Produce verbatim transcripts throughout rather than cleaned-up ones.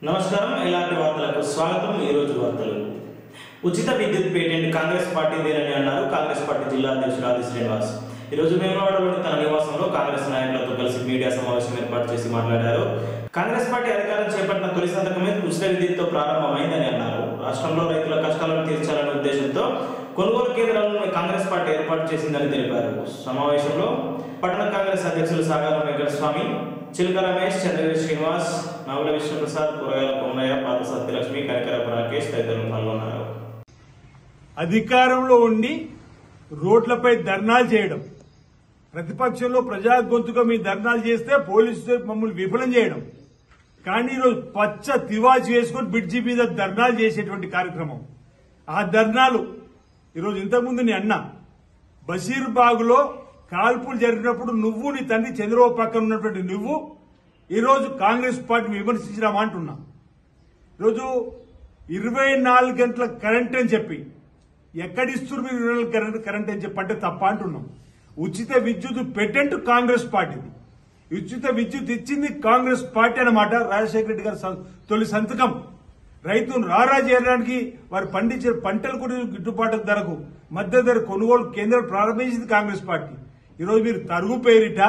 నమస్కారం ఇలాంటి వార్తలకు స్వాగతం। ఈ రోజు వార్తలు ఉచిత విద్యుత్ పేటెంట్ కాంగ్రెస్ పార్టీ దేనని అన్నారు కాంగ్రెస్ పార్టీ జిల్లా అధ్యక్షుడు ఆది శ్రీనివాస్। ఈ రోజు వేములవాడలోని తన నివాసంలో కాంగ్రెస్ నాయకులతో కలిసి మీడియా సమావేశం ఏర్పాటు చేసి మాట్లాడారు। కాంగ్రెస్ పార్టీ అధికారం చేపట్టిన తొలి సంతకమే ఉచిత విద్యుత్తో ప్రారంభమైందని అన్నారు। రాష్ట్రంలో రైతుల కష్టాలను తీర్చాలనే ఉద్దేశంతో కొనుగోలు కేంద్రాలను కాంగ్రెస్ పార్టీ ఏర్పాటు చేసిందని తెలిపారు। సమావేశంలో పట్టణ కాంగ్రెస్ అధ్యక్షులు సాగరం వెంకటస్వామి, చిలక రమేష్, చంద్రగిరి శ్రీనివాస్, నాగుల విష్ణుప్రసాద్, కూరగాయల కొమ్మయ్య, పాత సత్యలక్ష్మి, కనకరపు రాకేష్ తదితరులు పాల్గొన్నారు। అధికారంలో ఉండి రోడ్లపై ధర్నాలు చేయడం, ప్రతిపక్షంలో ప్రజా గొంతుగా మీ ధర్నాలు చేస్తే పోలీసులు మమ్మల్ని విఫలం చేయడం, కానీ ఈరోజు పచ్చ తివాచి వేసుకుని బ్రిడ్జి మీద ధర్నాలు చేసేటువంటి కార్యక్రమం। ఆ ధర్నాలు ఈరోజు ఇంతకుముందు నీ అన్న బషీర్బాగ్లో కాల్పులు జరిగినప్పుడు నువ్వు నీ తండ్రి చంద్రబాబు పక్కన ఉన్నటువంటి నువ్వు ఈరోజు కాంగ్రెస్ పార్టీని విమర్శించినామా అంటున్నా। ఈరోజు ఇరవై నాలుగు గంటల కరెంట్ అని చెప్పి ఎక్కడిస్తారు మీరు ఇరవై నాలుగు కరెంట్ కరెంట్ అని చెప్పంటే తప్ప అంటున్నాం। ఉచిత విద్యుత్ పేటెంట్ కాంగ్రెస్ పార్టీది, ఉచిత విద్యుత్ ఇచ్చింది కాంగ్రెస్ పార్టీ అన్నమాట। రాజశేఖర రెడ్డి గారు తొలి సంతకం రైతును రారా చేయడానికి వారు పండించే పంటలు కూడా గిట్టుబాటు ధరకు మధ్య ధర కొనుగోలు కేంద్రాలు ప్రారంభించింది కాంగ్రెస్ పార్టీ। ఈరోజు మీరు తరుగు పేరిట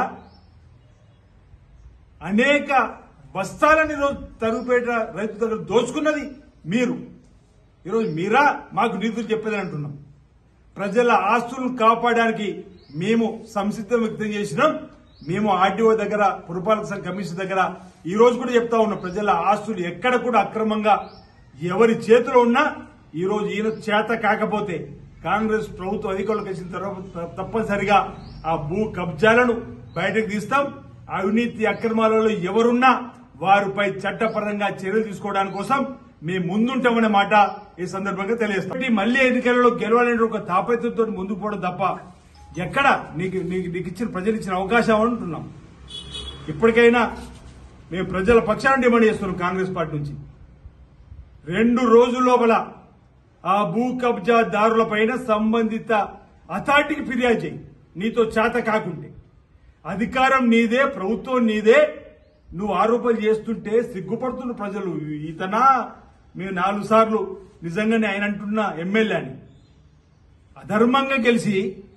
అనేక బస్తాలని ఈరోజు తరుగు పేరిట రైతు దగ్గర దోచుకున్నది మీరు। ఈరోజు మీరా మాకు నీతులు చెప్పేది అంటున్నాం। ప్రజల ఆస్తులను కాపాడడానికి మేము సంసిద్ధం వ్యక్తం చేసినాం। మేము ఆర్టీఓ దగ్గర, పురపాలక సంఘ కమిషన్ దగ్గర ఈ రోజు కూడా చెప్తా ఉన్నాం, ప్రజల ఆస్తులు ఎక్కడ కూడా అక్రమంగా ఎవరి చేతిలో ఉన్నా ఈ రోజు ఈయన చేత కాకపోతే కాంగ్రెస్ ప్రభుత్వం అధికారులకు వచ్చిన తర్వాత తప్పనిసరిగా ఆ భూ కబ్జాలను బయటకు తీస్తాం। అవినీతి అక్రమాలలో ఎవరున్నా వారిపై చట్టపరంగా చర్యలు తీసుకోవడానికి కోసం మేము ముందుంటామనే మాట ఈ సందర్భంగా తెలియజేస్తాం। మళ్లీ ఎన్నికలలో గెలవాలనే ఒక తాపత్యంతో ముందుకు పోవడం తప్ప ఎక్కడ నీకు నీకు ఇచ్చిన ప్రజలు ఇచ్చిన అవకాశం అంటున్నాం। ఇప్పటికైనా మేము ప్రజల పక్షాన్ని డిమాండ్ చేస్తున్నాం కాంగ్రెస్ పార్టీ నుంచి, రెండు రోజుల లోపల ఆ భూ కబ్జాదారుల పైన సంబంధిత అథారిటీకి ఫిర్యాదు చేయి। నీతో చేత కాకుంటే అధికారం నీదే, ప్రభుత్వం నీదే, నువ్వు ఆరోపణలు చేస్తుంటే సిగ్గుపడుతున్న ప్రజలు। ఇతనా మేము నాలుగు సార్లు నిజంగానే ఆయన అంటున్న ఎమ్మెల్యే అని అధర్మంగా గెలిచి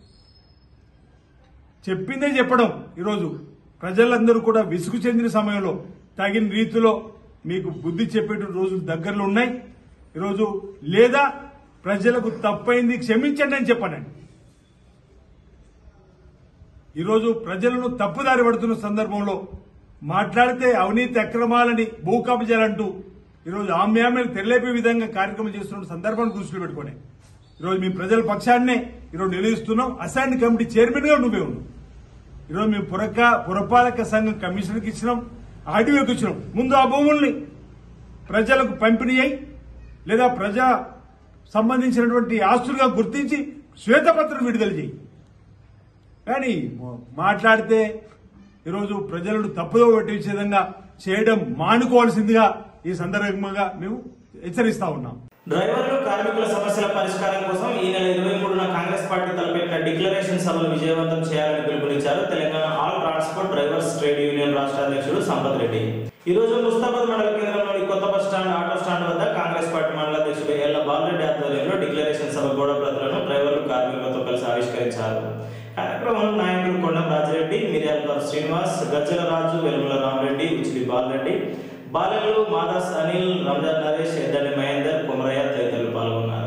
చెప్పిందే చెప్పడం ఈరోజు ప్రజలందరూ కూడా విసుగు చెందిన సమయంలో తగిన రీతిలో మీకు బుద్ధి చెప్పే రోజులు దగ్గరలో ఉన్నాయి ఈరోజు। లేదా ప్రజలకు తప్పైంది క్షమించండి అని చెప్పనండి। ఈరోజు ప్రజలను తప్పుదారి పడుతున్న సందర్భంలో మాట్లాడితే అవినీతి అక్రమాలని భూ కబ్జాలంటూ ఈరోజు ఆమ్యామ్యాలు తెరలేపే విధంగా కార్యక్రమం చేస్తున్న సందర్భాన్ని దృష్టిలో పెట్టుకుని ఈరోజు మీ ప్రజల పక్షాన్నే ఈరోజు నిలదీస్తున్నాం। అసైన్ కమిటీ చైర్మన్ గా నువ్వే ఉన్నావు। ఈరోజు మేము పురక పురపాలక సంఘం కమిషనర్కి ఇచ్చినాం, ఆర్టీఓకి ఇచ్చినాం। ముందు ఆ భూముల్ని ప్రజలకు పంపిణీ అయి లేదా ప్రజా సంబంధించినటువంటి ఆస్తులుగా గుర్తించి శ్వేతపత్రం విడుదల చేయి। కానీ మాట్లాడితే ఈరోజు ప్రజలను తప్పుదో పట్టించే విధంగా చేయడం మానుకోవాల్సిందిగా ఈ సందర్భంగా మేము హెచ్చరిస్తా ఉన్నాం। డ్రైవర్లు కార్మికుల సమస్యల పరిష్కారం కోసం ఈ నెల ఇరవై మూడున కాంగ్రెస్ పార్టీ తలపెట్టిన డిక్లరేషన్ సభను విజయవంతం చేయాలని పిలుపునిచ్చారు Telangana all transport drivers trade union రాష్ట్ర అధ్యక్షుడు సంపత్ రెడ్డి। ఈ రోజు ముస్తాబాద్ మండల కేంద్రంలోని కొత్త బస్ స్టాండ్ ఆటో స్టాండ్ వద్ద కాంగ్రెస్ పార్టీ మండల అధ్యక్షుడు ఎల్ల బాలరెడ్డి ఆధ్వర్యంలో డిక్లరేషన్ సభ గోడ ప్రతులను డ్రైవర్లు కార్మికులతో కలిసి ఆవిష్కరించారు। కార్యక్రమంలో నాయకులు కొండం రాజిరెడ్డి, మిర్యాలపారు శ్రీనివాస్, గజ్జల రాజు, వెలుముల రామరెడ్డి, ఉచిలి బాలరెడ్డి, బాలెల్లు మాదాస్ అనిల్, రంజాన్ నరేష్, ఎద్దండి మహేందర్, కొమరయ్య తదితరులు పాల్గొన్నారు।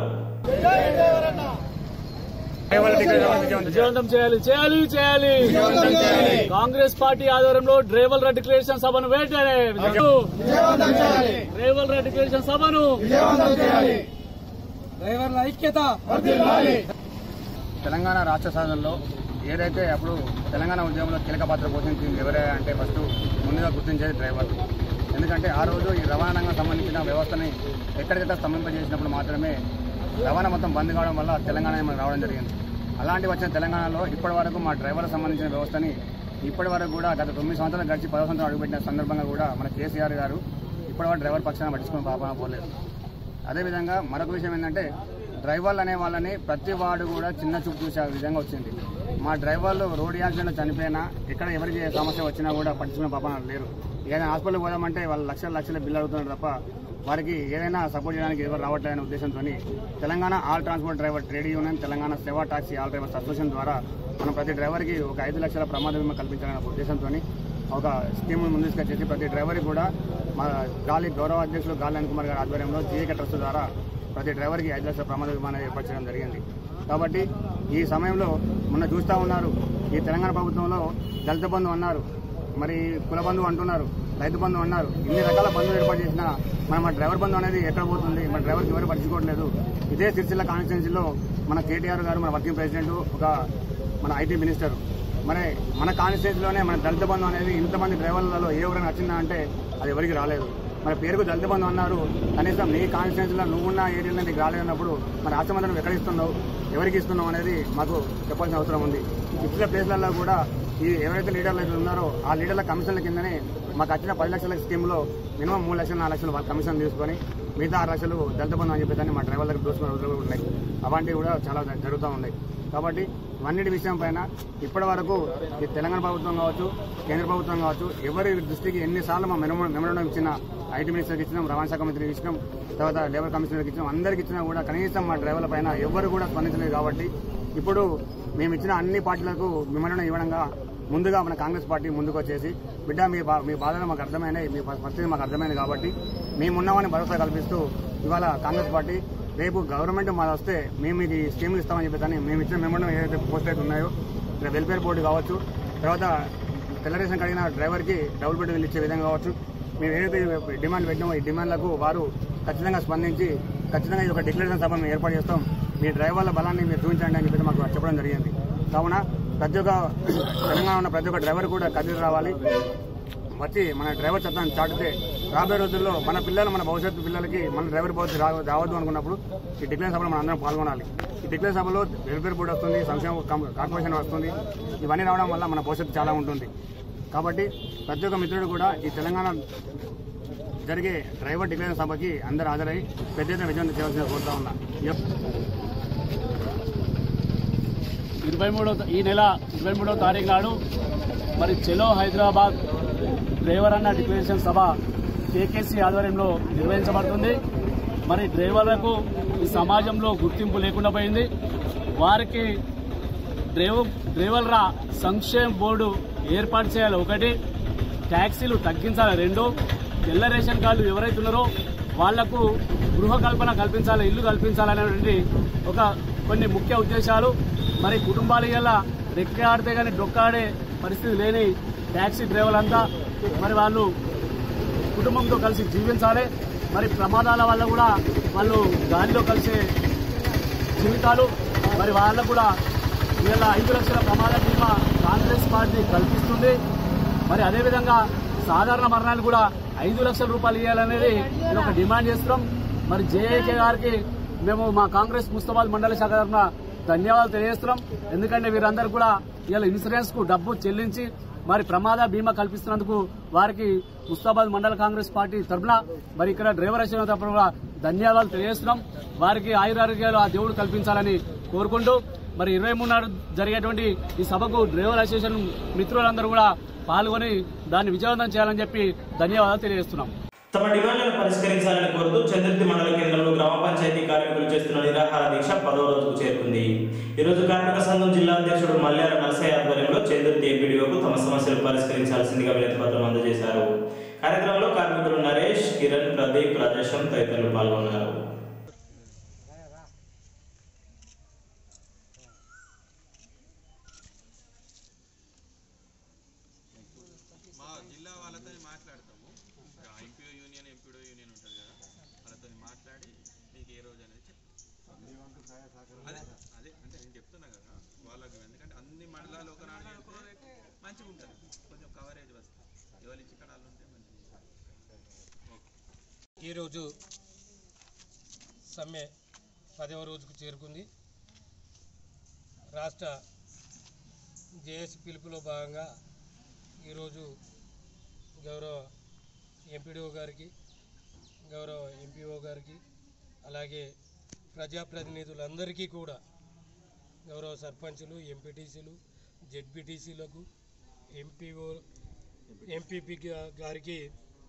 విజయవంతం చేయాలి చేయాలి చేయాలి కాంగ్రెస్ పార్టీ ఆధ్వర్యంలో డ్రైవర్ల డిక్లరేషన్ సభను వెంటనే డ్రైవర్ల డిక్లరేషన్ సభను డ్రైవర్ల ఐక్యత। తెలంగాణ రాష్ట్ర సాధనలో ఏదైతే అప్పుడు తెలంగాణ ఉద్యమంలో కీలక పాత్ర పోషించింది ఎవరే అంటే ఫస్ట్ ముందుగా గుర్తించేది డ్రైవర్లు। ఎందుకంటే ఆ రోజు ఈ రవాణాకు సంబంధించిన వ్యవస్థని ఎక్కడికక్కడ స్తంభింపజేసినప్పుడు మాత్రమే రవాణా మొత్తం బంద్ కావడం వల్ల తెలంగాణ మనకు రావడం జరిగింది। అలాంటి వచ్చిన తెలంగాణలో ఇప్పటి వరకు మా డ్రైవర్లకు సంబంధించిన వ్యవస్థని ఇప్పటి వరకు కూడా గత తొమ్మిది సంవత్సరాలు గడిచి పదో సంవత్సరాలు అడుగుపెట్టిన సందర్భంగా కూడా మన కేసీఆర్ గారు ఇప్పటి వరకు డ్రైవర్ పక్షాన పట్టించుకుని పాపన పోలేదు। అదేవిధంగా మరొక విషయం ఏంటంటే డ్రైవర్లు అనే వాళ్ళని ప్రతి వాడు కూడా చిన్న చూపు చూసే విధంగా వచ్చింది। మా డ్రైవర్లు రోడ్ యాక్సిడెంట్లో చనిపోయినా ఎక్కడ ఎవరికి సమస్య వచ్చినా కూడా పట్టించుకునే పాపన లేరు. ఏదైనా హాస్పిటల్కి పోదామంటే వాళ్ళు లక్షల లక్షల బిల్లు అడుగుతున్నారు తప్ప వారికి ఏదైనా సపోర్ట్ చేయడానికి ఎవరు రావట్లేదనే ఉద్దేశంతో Telangana all transport driver trade union, Telangana సేవా టాక్సీ ఆల్ డ్రైవర్స్ అసోసియేషన్ ద్వారా మనం ప్రతి డ్రైవర్కి ఒక ఐదు లక్షల ప్రమాద బీమా కల్పించాలనే ఉద్దేశంతో ఒక స్కీమ్ ముందు తీసుకొచ్చేసి ప్రతి డ్రైవర్కి కూడా మా గాలి గౌరవ అధ్యక్షులు గాలి అనిల్ కుమార్ గారి ఆధ్వర్యంలో జీఏకే ట్రస్ట్ ద్వారా ప్రతి డ్రైవర్కి ఐదు లక్షల ప్రమాద బీమా ఏర్పాటు చేయడం జరిగింది. కాబట్టి ఈ సమయంలో మొన్న చూస్తూ ఉన్నారు, ఈ తెలంగాణ ప్రభుత్వంలో దళిత బంధు అన్నారు, మరి కుల బంధు అంటున్నారు, రైతు బంధు అన్నారు. ఇన్ని రకాల బంధువులు ఏర్పాటు చేసినా మన మన డ్రైవర్ బంధు అనేది ఎక్కడ పోతుంది? మన డ్రైవర్కి ఎవరు పట్టించుకోవట్లేదు. ఇదే సిరిసిల్ల కాన్స్టిట్యున్సీలో మన కేటీఆర్ గారు, మన వర్కింగ్ ప్రెసిడెంట్, ఒక మన ఐటీ మినిస్టర్, మరి మన కాన్స్టిట్యున్సీలోనే మన దళిత బంధు అనేది ఇంతమంది డ్రైవర్లలో ఏ ఎవరైనా వచ్చిందా అంటే అది ఎవరికి రాలేదు. మన పేరుకు దళిత బంధు అన్నారు, కనీసం నీ కాన్స్టిట్యున్సీలో నువ్వున్న ఏరియాలో నీకు రాలేదన్నప్పుడు మన రాష్ట్ర మంత్రి నువ్వు ఎక్కడ ఇస్తున్నావు, ఎవరికి ఇస్తున్నావు అనేది మాకు చెప్పాల్సిన అవసరం ఉంది. ఇచ్చిన ప్లేస్లలో కూడా ఈ ఎవరైతే లీడర్లు అయితే ఉన్నారో ఆ లీడర్ల కమిషన్ల కిందనే మాకు వచ్చిన పది లక్షల స్కీమ్లో మినిమం మూడు లక్షలు నాలుగు లక్షలు వాళ్ళ కమిషన్ తీసుకొని మిగతా ఆరు లక్షలు దళిత బంధు అని చెప్పేదాన్ని మా డ్రైవర్ దగ్గర దోచుకునే రోజులు కూడా ఉన్నాయి. అలాంటివి కూడా చాలా జరుగుతూ ఉన్నాయి. కాబట్టి ఇవన్నిటి విషయం పైన ఇప్పటి వరకు ఈ తెలంగాణ ప్రభుత్వం కావచ్చు, కేంద్ర ప్రభుత్వం కావచ్చు, ఎవరి దృష్టికి ఎన్నిసార్లు మా మెమో మెమోరాండం ఇచ్చిన, ఐటీ మినిస్టర్కి ఇచ్చినాం, రవాణా శాఖ మంత్రికి ఇచ్చినాం, తర్వాత లేబర్ కమిషనర్కి ఇచ్చినాం, అందరికి ఇచ్చినా కూడా కనీసం మా డ్రైవర్ల పైన ఎవరు కూడా స్పందించలేదు. కాబట్టి ఇప్పుడు మేము ఇచ్చిన అన్ని పార్టీలకు మెమోరాండం ఇవ్వడంగా ముందుగా మన కాంగ్రెస్ పార్టీ ముందుకు వచ్చేసి బిడ్డ మీ మీ బాధలు మాకు అర్థమైనాయి, మీ పరిస్థితి మాకు అర్థమైంది కాబట్టి మేమున్నామని భరోసా కల్పిస్తూ ఇవాళ కాంగ్రెస్ పార్టీ రేపు గవర్నమెంట్ మాది వస్తే మేము మీకు స్కీములు ఇస్తామని చెప్పేసి మేము ఇచ్చిన మెమోరాండం ఏదైతే పోస్ట్ అయితే ఉన్నాయో ఇక్కడ వెల్ఫేర్ బోర్డు కావచ్చు, తర్వాత తెల్లరేషన్ కలిగిన డ్రైవర్కి డబుల్ బెడ్ ఇచ్చే విధంగా కావచ్చు, మేము ఏదైతే డిమాండ్ పెట్టినామో ఈ డిమాండ్లకు వారు ఖచ్చితంగా స్పందించి ఖచ్చితంగా ఇది ఒక డిక్లరేషన్ సభ మేము ఏర్పాటు చేస్తాం, మీ డ్రైవర్ల బలాన్ని మీరు చూపించండి అని చెప్పి మాకు చెప్పడం జరిగింది. కావున ప్రతి ఒక్క తెలంగాణ ఉన్న ప్రతి ఒక్క డ్రైవర్ కూడా కదిలి రావాలి, వచ్చి మన డ్రైవర్ చట్టాన్ని చాటితే రాబోయే రోజుల్లో మన పిల్లలు, మన భవిష్యత్తు పిల్లలకి మన డ్రైవర్ భవిష్యత్తు రావద్దు అనుకున్నప్పుడు ఈ డిక్లేర్ సభలో మనం అందరం పాల్గొనాలి. ఈ డిక్లేర్ సభలో వెల్ఫేర్ బోర్డు వస్తుంది, సంక్షేమ కార్పొరేషన్ వస్తుంది, ఇవన్నీ రావడం వల్ల మన భవిష్యత్తు చాలా ఉంటుంది. కాబట్టి ప్రతి ఒక్క మిత్రుడు కూడా ఈ తెలంగాణ జరిగే డ్రైవర్ డిక్లేర్ సభకి అందరూ హాజరై పెద్ద ఎత్తున విజయం చేయాల్సిన కోరుతా ఉన్నా. ఇరవై మూడో ఈ నెల ఇరవై మూడో తారీఖు నాడు మరి చెలో హైదరాబాద్ డ్రైవర్ అన్న డిక్లరేషన్ సభ కేకేసీ ఆధ్వర్యంలో నిర్వహించబడుతుంది. మరి డ్రైవర్లకు ఈ సమాజంలో గుర్తింపు లేకుండా పోయింది. వారికి డ్రైవర్ డ్రైవర్ల సంక్షేమ బోర్డు ఏర్పాటు చేయాలి ఒకటి, ట్యాక్సీలు తగ్గించాలి రెండు, తెల్ల రేషన్ కార్డులు ఎవరైతే ఉన్నారో వాళ్లకు గృహ కల్పన కల్పించాలి, ఇల్లు కల్పించాలనేటువంటి ఒక కొన్ని ముఖ్య ఉద్దేశాలు. మరి కుటుంబాలు ఇలా రెక్కాడితే కానీ డొక్కాడే పరిస్థితి లేని ట్యాక్సీ డ్రైవర్లంతా మరి వాళ్ళు కుటుంబంతో కలిసి జీవించాలి. మరి ప్రమాదాల వల్ల కూడా వాళ్ళు గాలిలో కలిసే జీవితాలు, మరి వాళ్ళకు కూడా ఇలా ఐదు లక్షల ప్రమాద బీమా కాంగ్రెస్ పార్టీ కల్పిస్తుంది. మరి అదేవిధంగా సాధారణ మరణాలు కూడా ఐదు లక్షల రూపాయలు ఇవ్వాలనేది నేను ఒక డిమాండ్ చేస్తున్నాం. మరి జేఏకే గారికి మేము మా కాంగ్రెస్ ముస్తాబాద్ మండల శాఖ తరఫున ధన్యవాదాలు తెలియజేస్తున్నాం. ఎందుకంటే వీరందరూ కూడా ఇలా ఇన్సూరెన్స్ కు డబ్బు చెల్లించి మరి ప్రమాద బీమా కల్పిస్తున్నందుకు వారికి ముస్తాబాద్ మండల కాంగ్రెస్ పార్టీ తరఫున మరి ఇక్కడ డ్రైవర్ అసోసియేషన్ తరఫున ధన్యవాదాలు తెలియజేస్తున్నాం. వారికి ఆయురారోగ్యాలు ఆ దేవుడు కల్పించాలని కోరుకుంటూ మరి ఇరవై మూడు నాడు జరిగేటువంటి ఈ సభకు డ్రైవర్ అసోసియేషన్ మిత్రులందరూ కూడా పాల్గొని దాన్ని విజయవంతం చేయాలని చెప్పి ధన్యవాదాలు తెలియజేస్తున్నాం. తమ డిమాండ్లను పరిష్కరించాలని కోరుతూ చంద్రుతి మండల కేంద్రంలో గ్రామ పంచాయతీ కార్మికులు చేస్తున్న నిరాహార దీక్ష పదో రోజుకు చేరుకుంది. ఈ రోజు కార్మిక సంఘం జిల్లా అధ్యక్షుడు మల్యాల నరసయ్య ఆధ్వర్యంలో చంద్రుతి ఎంపీడీఓకు తమ సమస్యలు పరిష్కరించాల్సిందిగా వినతి పత్రం అందజేశారు. కార్యక్రమంలో కార్మికులు నరేష్, కిరణ్, ప్రదీప్, రాజేశం తదితరులు పాల్గొన్నారు. అదే అంటే నేను చెప్తున్నా కదా వాళ్ళకి, ఎందుకంటే అన్ని మండలాలు ఒక నాడు చేస్తే మంచిగా ఉంటుంది, కొంచెం కవరేజ్ వస్తుంది, ఎవరి చిక్కడాలు ఉంటే మంచిగా. ఈరోజు సమ్మె పదవ రోజుకు చేరుకుంది. రాష్ట్ర జేఏసీ పిలుపులో భాగంగా ఈరోజు గౌరవ ఎంపీడీఓ గారికి, గౌరవ ఎంపీఓ గారికి, అలాగే ప్రజాప్రతినిధులందరికీ కూడా గౌరవ సర్పంచులు, ఎంపీటీసీలు, జెడ్పీటీసీలకు, ఎంపీఓ ఎంపీపీ గారికి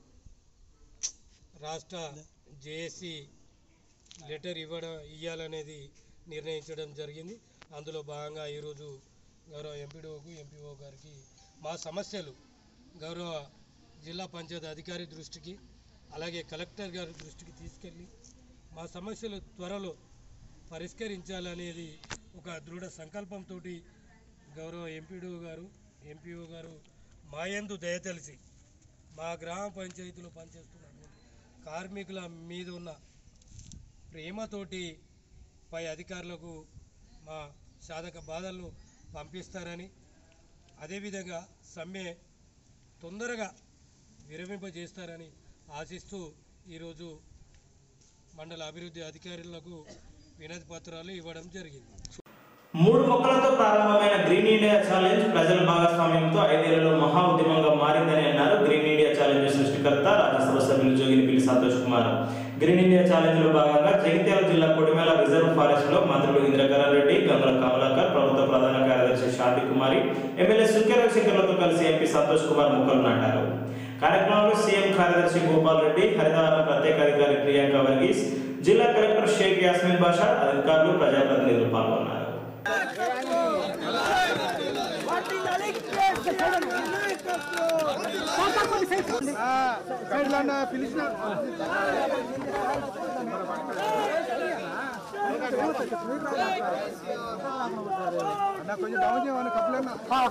రాష్ట్ర జేఏసీ లెటర్ ఇవ్వడం ఇవ్వాలనేది నిర్ణయించడం జరిగింది. అందులో భాగంగా ఈరోజు గౌరవ ఎంపీడీఓకు, ఎంపీఓ గారికి మా సమస్యలు గౌరవ జిల్లా పంచాయతీ అధికారి దృష్టికి, అలాగే కలెక్టర్ గారి దృష్టికి తీసుకెళ్ళి మా సమస్యలు త్వరలో పరిష్కరించాలనేది ఒక దృఢ సంకల్పంతో గౌరవ ఎంపీడీఓ గారు, ఎంపీఓ గారు మా యందు దయతలిసి మా గ్రామ పంచాయతీలో పనిచేస్తున్నటువంటి కార్మికుల మీద ఉన్న ప్రేమతోటి పై అధికారులకు మా సాధక బాధలను పంపిస్తారని, అదేవిధంగా సమ్మె తొందరగా విరమింపజేస్తారని ఆశిస్తూ ఈరోజు మండల అభివృద్ధి అధికారులకు వినతి పత్రాలు ఇవ్వడం జరిగింది. మూడు మొక్కలతో ప్రారంభమైన గ్రీన్ ఇండియా ఛాలెంజ్ ప్రజల భాగస్వామ్యంతో ఐదేళ్లలో మహా ఉద్యమంగా మారిందని అన్నారు గ్రీన్ ఇండియా ఛాలెంజ్ సృష్టికర్త రాజ్యసభ సభ్యులు Joginipalli Santosh Kumar. Green India challenge లో భాగంగా జగిత్యాల జిల్లా కొడిమేల రిజర్వ్ ఫారెస్ట్ లో మంత్రులు ఇంద్రకరణ్ రెడ్డి, గంగుల కమలాకర్, ప్రభుత్వ ప్రధాన కార్యదర్శి శాంతి కుమారి, ఎమ్మెల్యే సుంకె రవిశంకర్లతో కలిసి ఎంపీ సంతోష్ కుమార్ మొక్కలు నాటారు. కార్యక్రమంలో సీఎం కార్యదర్శి గోపాల్ రెడ్డి, హరితవనం ప్రత్యేక అధికారి ప్రియాంక వర్గీస్, జిల్లా కలెక్టర్ షేక్ యాస్మిన్ బాషా, అధికారులు, ప్రజాప్రతినిధులు పాల్గొన్నారు. కొంచెం డౌన్ చేయమని కప్పులన్నా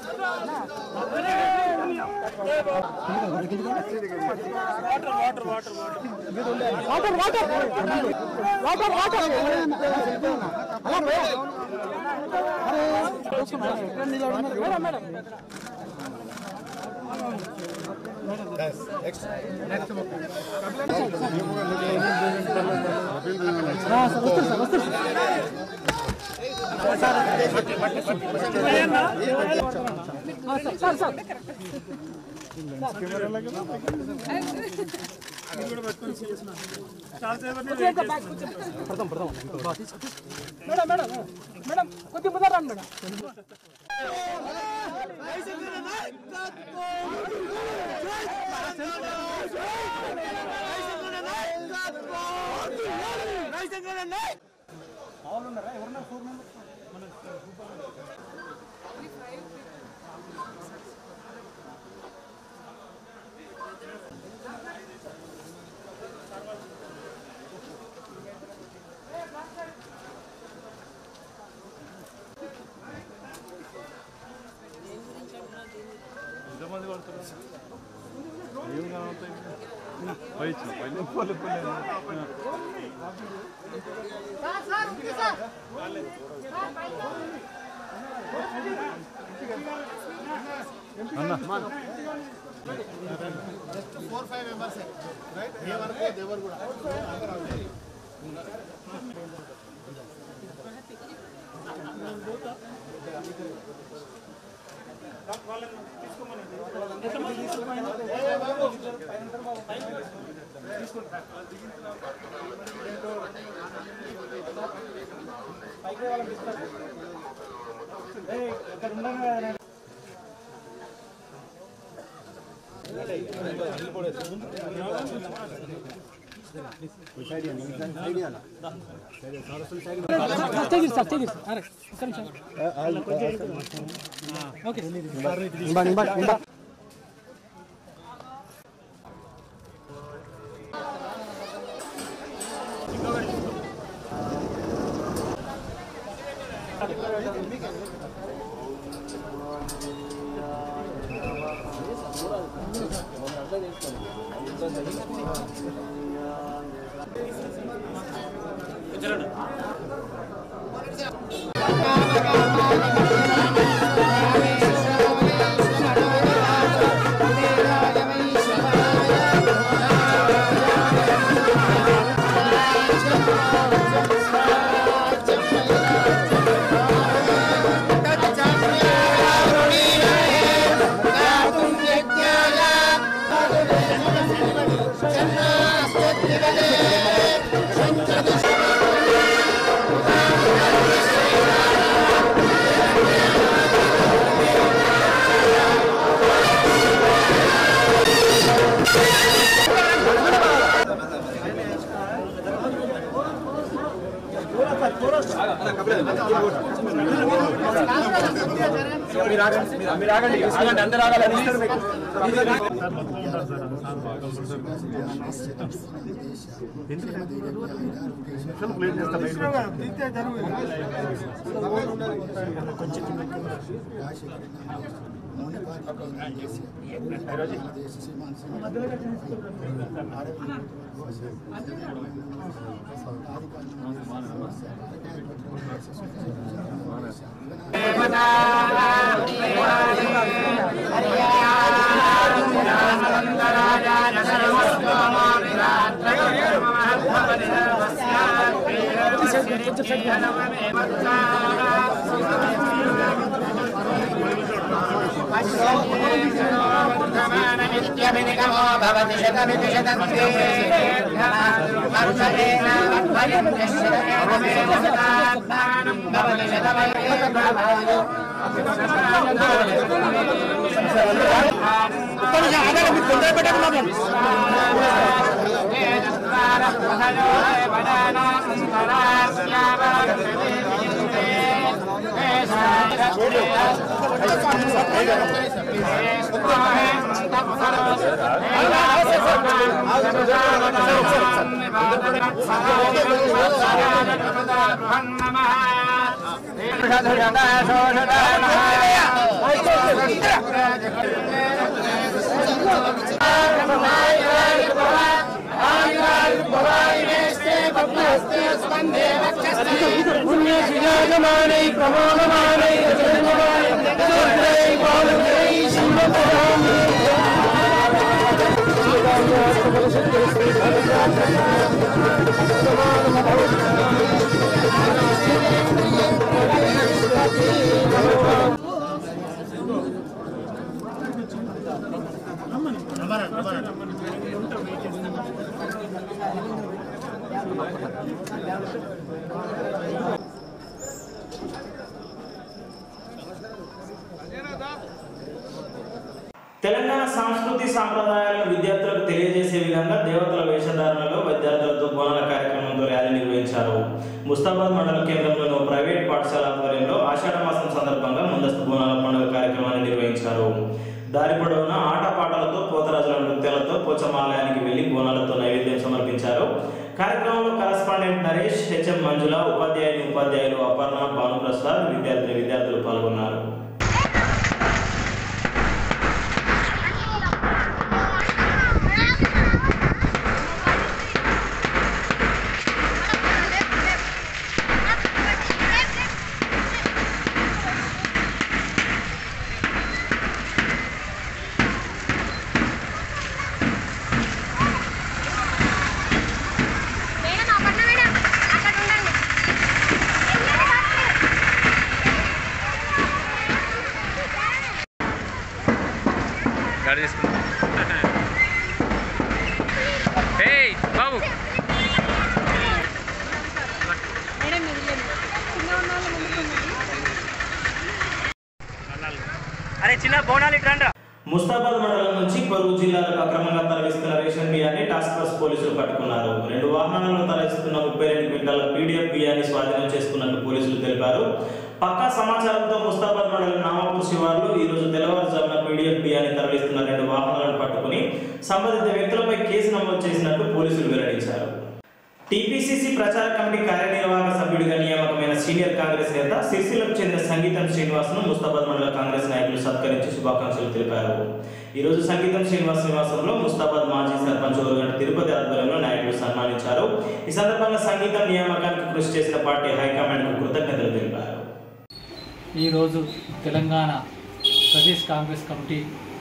మేడం మేడం మేడం కొద్ది ముందర రండి మేడం. ఎవరన్నా ఫోర్ మెంబర్స్ ఎంతమంది పడుతున్నారు? ఏం కావాలి ఫోర్ ఫైవ్ మెంబర్స్ రైట్ దేవర్ కూడా తెలంగాణ సంస్కృతి సాంప్రదాయాలను విద్యార్థులకు తెలియజేసే విధంగా దేవతల వేషధారణలో విద్యార్థులతో బోనాల కార్యక్రమంతో ర్యాలీ నిర్వహించారు. ముస్తాబాద్ మండల కేంద్రంలోని ఓ ప్రైవేట్ పాఠశాల ఆధ్వర్యంలో ఆషాఢ మాసం సందర్భంగా ముందస్తు బోనాల పండుగ కార్యక్రమాన్ని నిర్వహించారు. దారి పొడవున ఆటపాటలతో పోతరాజుల నృత్యాలతో పోచమ్మ ఆలయానికి వెళ్లి బోనాలతో నైవేద్యం సమర్పించారు. కార్యక్రమంలో కరస్పాండెంట్ నరేష్, హెచ్ఎం మంజుల, ఉపాధ్యాయుని ఉపాధ్యాయులు అపర్ణ, భానుప్రసాద్, విద్యార్థులు విద్యార్థులు పాల్గొన్నారు. బాబు అరే చిన్న బోనాలు ఇట్రండి. ముస్తాబాద్ మండలం నుంచి పొరుగు జిల్లాలకు అక్రమంగా తరలిస్తున్న రేషన్ బియ్యాన్ని టాస్క్ ఫోర్స్ పోలీసులు పట్టుకున్నారు. రెండు వాహనాలలో తరలిస్తున్న ముప్పై రెండు క్వింటాల పీడిఎఫ్ బియ్యాన్ని స్వాధీనం చేసుకున్నట్లు పోలీసులు తెలిపారు. పక్కా సమాచారంతో ముస్తాబాద్ మండలం నామాపూర్ శివార్లు ఈ రోజు తెల్లవారుజామున పీడిఎఫ్ బియ్యాన్ని తరలిస్తున్న రెండు వాహనాలను పట్టుకుని సంబంధిత వ్యక్తులపై కేసు నమోదు చేసినట్లు పోలీసులు వెల్లడించారు. టీపీసీసీ ప్రచార కమిటీ కార్యనిర్వాహక సభ్యుడిగా నియామకమైన సీనియర్ కాంగ్రెస్ నేత సిరిసిల్లకు చెందిన సంగీతం శ్రీనివాస్ను ముస్తాబాద్ మండల కాంగ్రెస్ నాయకులు సత్కరించి శుభాకాంక్షలు తెలిపారు. ఈ రోజు సంగీతం శ్రీనివాస్ నివాసంలో ముస్తాబాద్ మాజీ సర్పంచ్ ఓరుగంటి తిరుపతి ఆధ్వర్యంలో నాయకులు సన్మానించారు. ఈ సందర్భంగా సంగీతం నియామకానికి కృషి చేసిన పార్టీ హైకమాండ్కు కృతజ్ఞతలు తెలిపారు. ఈరోజు తెలంగాణ ప్రదేశ్ కాంగ్రెస్ కమిటీ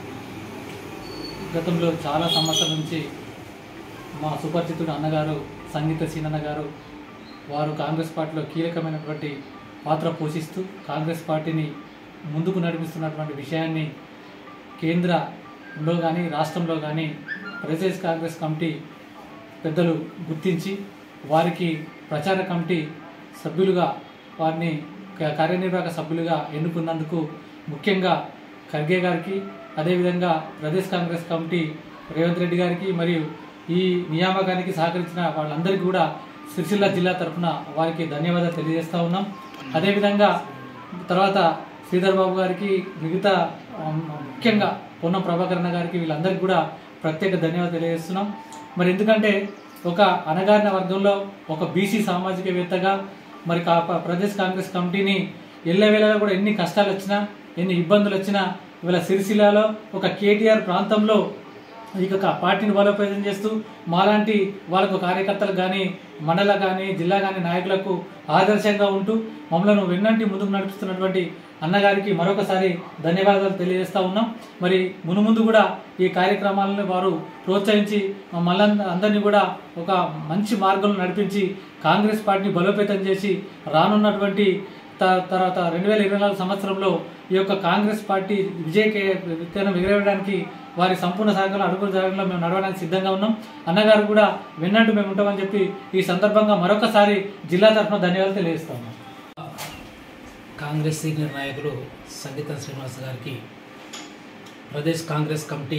గతంలో చాలా సంవత్సరాల నుంచి మా సుపరిచితుడు అన్నగారు సంగీత సీనన్న గారు వారు కాంగ్రెస్ పార్టీలో కీలకమైనటువంటి పాత్ర పోషిస్తూ కాంగ్రెస్ పార్టీని ముందుకు నడిపిస్తున్నటువంటి విషయాన్ని కేంద్రంలో కానీ రాష్ట్రంలో కానీ ప్రదేశ్ కాంగ్రెస్ కమిటీ పెద్దలు గుర్తించి వారికి ప్రచార కమిటీ సభ్యులుగా వారిని కార్యనిర్వాహక సభ్యులుగా ఎన్నుకున్నందుకు ముఖ్యంగా ఖర్గే గారికి, అదేవిధంగా ప్రదేశ్ కాంగ్రెస్ కమిటీ రేవంత్ రెడ్డి గారికి మరియు ఈ నియామకానికి సహకరించిన వాళ్ళందరికీ కూడా సిరిసిల్ల జిల్లా తరఫున వారికి ధన్యవాదాలు తెలియజేస్తూ ఉన్నాం. అదేవిధంగా తర్వాత శ్రీధర్ బాబు గారికి, మిగతా ముఖ్యంగా పొన్నం ప్రభాకరణ గారికి, వీళ్ళందరికీ కూడా ప్రత్యేక ధన్యవాదాలు తెలియజేస్తున్నాం. మరి ఎందుకంటే ఒక అణగారిన వర్గంలో ఒక బీసీ సామాజికవేత్తగా మరి ప్రదేశ్ కాంగ్రెస్ కమిటీని ఎల్లవేళలా కూడా ఎన్ని కష్టాలు వచ్చినా, ఎన్ని ఇబ్బందులు వచ్చినా, ఇవాళ సిరిసిల్లలో ఒక కేటీఆర్ ప్రాంతంలో ఇక పార్టీని బలోపేతం చేస్తూ మాలాంటి వాళ్ళకు కార్యకర్తలకు కానీ, మండల కానీ, జిల్లా కానీ నాయకులకు ఆదర్శంగా ఉంటూ మమ్మల్ని వెన్నంటి ముందుకు నడుపుతున్నటువంటి అన్నగారికి మరొకసారి ధన్యవాదాలు తెలియజేస్తూ ఉన్నాం. మరి మునుముందు కూడా ఈ కార్యక్రమాలను వారు ప్రోత్సహించి మళ్ళీ అందరినీ కూడా ఒక మంచి మార్గంలో నడిపించి కాంగ్రెస్ పార్టీని బలోపేతం చేసి రానున్నటువంటి తర్వాత రెండు వేల ఇరవై నాలుగు సంవత్సరంలో ఈ యొక్క కాంగ్రెస్ పార్టీ విజయ విత్తనం ఎగరవేయడానికి వారి సంపూర్ణ సహకారం అడుగుల జాగంలో మేము నడవడానికి సిద్ధంగా ఉన్నాం. అన్నగారు కూడా వెన్నట్టు మేము ఉంటామని చెప్పి ఈ సందర్భంగా మరొకసారి జిల్లా తరఫున ధన్యవాదాలు తెలియజేస్తాము. కాంగ్రెస్ సీనియర్ నాయకులు సంగీత శ్రీనివాస్ గారికి, ప్రదేశ్ కాంగ్రెస్ కమిటీ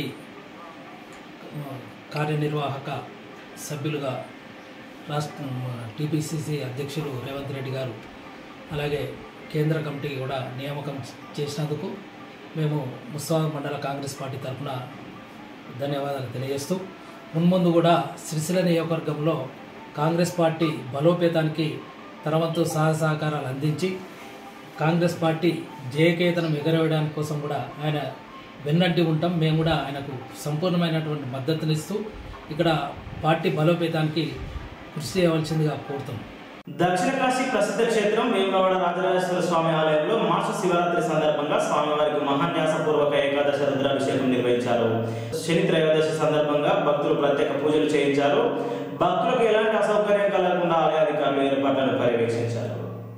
కార్యనిర్వాహక సభ్యులుగా రాష్ట్ర టీపీసీసీ అధ్యక్షులు రేవంత్ రెడ్డి గారు, అలాగే కేంద్ర కమిటీ కూడా నియామకం చేసినందుకు మేము ముస్తాబాద్ మండల కాంగ్రెస్ పార్టీ తరఫున ధన్యవాదాలు తెలియజేస్తూ, మున్ముందు కూడా సిరిసిల్ల నియోజకవర్గంలో కాంగ్రెస్ పార్టీ బలోపేతానికి తన వంతు సహాయ సహకారాలు అందించి కాంగ్రెస్ పార్టీ జయకేతనం ఎగరవేయడానికి కోసం కూడా ఆయన వెన్నంటి ఉంటాం. మేము కూడా ఆయనకు సంపూర్ణమైనటువంటి మద్దతునిస్తూ ఇక్కడ పార్టీ బలోపేతానికి కృషి చేయవలసిందిగా కోరుతున్నాం. దక్షిణ కాశీ ప్రసిద్ధ క్షేత్రం వేములవాడ రాజరాజేశ్వర స్వామి ఆలయంలో మాస శివరాత్రి సందర్భంగా స్వామివారికి మహాన్యాసపూర్వక ఏకాదశ రుద్రాభిషేకం నిర్వహించారు. శని త్రయోదశి సందర్భంగా భక్తులు ప్రత్యేక పూజలు చేయించారు. భక్తులకు ఎలాంటి అసౌకర్యం కలగకుండా ఆలయ అధికారులు ఏర్పాట్లను పర్యవేక్షించారు.